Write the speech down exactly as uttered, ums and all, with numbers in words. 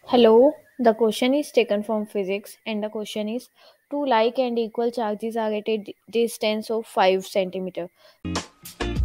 Hello, the question is taken from physics and the question is two like and equal charges are at a di- distance of five centimeter.